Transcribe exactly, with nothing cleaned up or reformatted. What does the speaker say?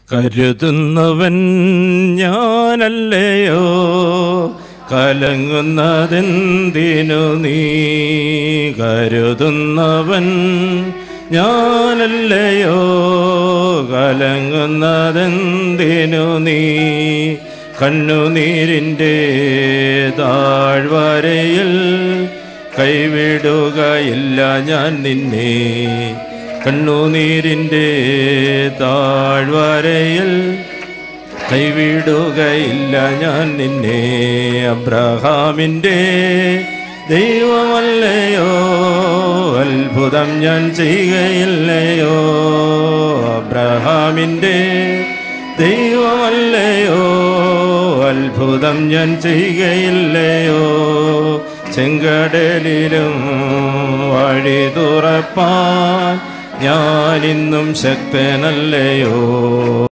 കരുതുന്നവൻ ഞാനല്ലയോ, കലങ്ങുന്നതെന്തിനു നീ? കരുതുന്നവൻ ഞാനല്ലയോ, കലങ്ങുന്നതെന്തിനു നീ? കണ്ണുനീരിൻ്റെ താഴ്വരയിൽ കൈവിടുകയില്ല ഞാൻ നിന്നെ. കണ്ണുനീരിൻ്റെ താഴ്വരയിൽ കൈവിടുകയില്ല ഞാൻ നിന്നെ. അബ്രഹാമിൻ്റെ ദൈവമല്ലയോ, അത്ഭുതം ഞാൻ ചെയ്യുകയില്ലയോ? അബ്രഹാമിൻ്റെ ദൈവമല്ലയോ, അത്ഭുതം ഞാൻ ചെയ്യുകയില്ലയോ? ചെങ്കടലിലും വഴി തുറപ്പാൻ ഞാനിന്നും ശക്തനല്ലയോ?